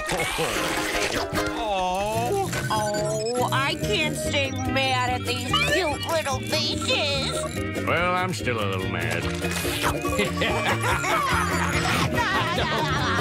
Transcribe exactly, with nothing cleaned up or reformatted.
Oh. Oh, I can't stay mad at these cute little faces. Well, I'm still a little mad.